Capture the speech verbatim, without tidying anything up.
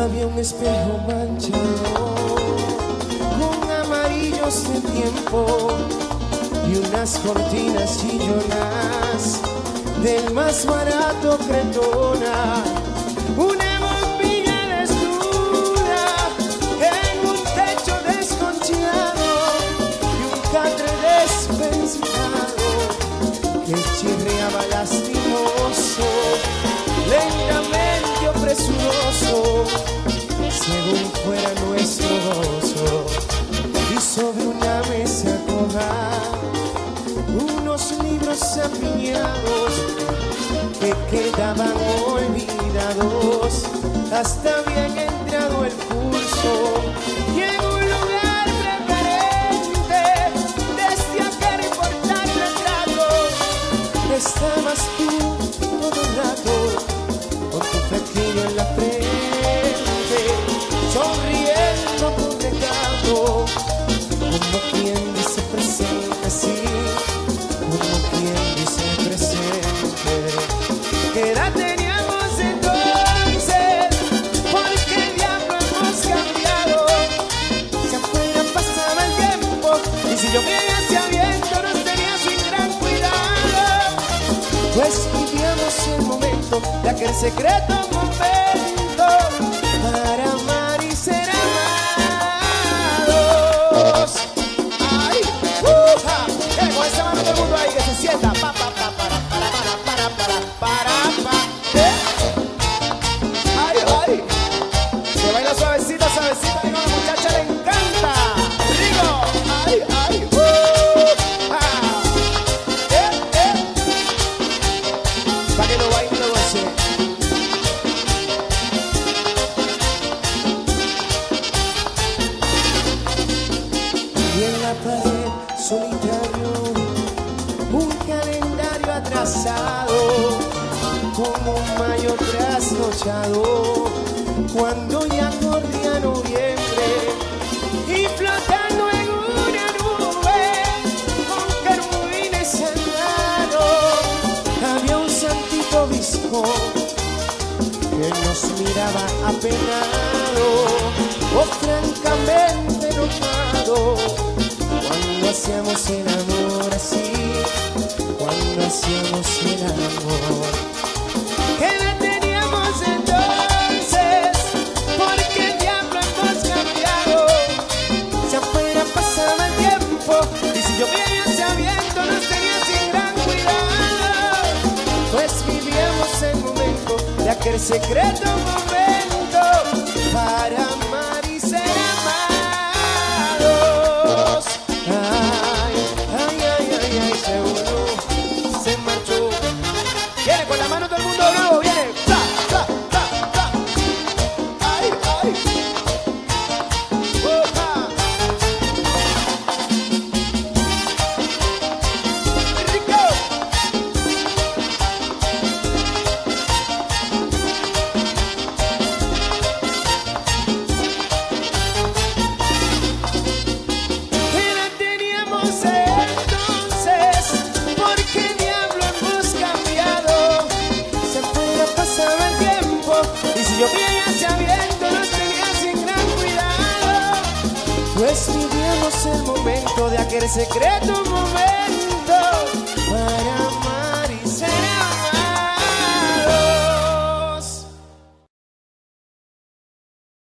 Había un espejo manchado con amarillos de tiempo y unas cortinas chillonas del más barato Crentona. Una bombilla desnuda en un techo desconchado y un catre desvencijado que chirriaba lastimoso, lentamente opresuroso, según fuera nuestro gozo. Y sobre una mesa coja unos libros apiñados que quedaban olvidados hasta bien entrado el curso. Y en un lugar preferente desde aquel portal retrato estabas tú todo el rato con tu flequillo en la frente, sonriendo con recato, como quien dice presente, sí, como quien dice presente. ¿Qué edad teníamos entonces? ¿Por qué diablo hemos cambiado? Si afuera pasaba el tiempo y si llovía hacia viento nos tenía sin gran cuidado, pues vivíamos el momento de aquel secreto momento para amar y ser amados. Ay, uja, que con esa mano todo el mundo ahí que se sienta. Pa, pa, pa, para, para, para, para, para, para, pa. ¿Eh? Ay, ay, se baila suavecito, suavecito, que a la muchacha le encanta. Rico, ay, ay, uja. Eh, eh. Pa' que lo baile y lo goce. Y en la pared solitario un calendario atrasado, como un mayo trasnochado, cuando ya corría noviembre y flotando en una nube con querubines al lado había un santito visco que nos miraba apenado o francamente enojado cuando hacíamos el amor así, cuando hacíamos el amor. ¿Qué edad teníamos entonces? ¿Por qué diablo hemos cambiado? Si afuera pasaba el tiempo y si llovía hacia viento nos tenía sin gran cuidado, pues vivíamos el momento de aquel secreto momento para amar y ser amados. Ay, ay, ay, ay, ay, se uno, se marchó. Viene con la mano todo el mundo nuevo, viene. ¡Sa, sa, sa, sa! ¡Ay, ay! ¡Uja! ¡Rico! ¿Qué edad teníamos entonces? ¿Por qué diablo hemos cambiado? Si afuera pasaba el tiempo y si llovía hacia viento nos tenía sin gran cuidado, pues vivíamos el momento de aquel secreto momento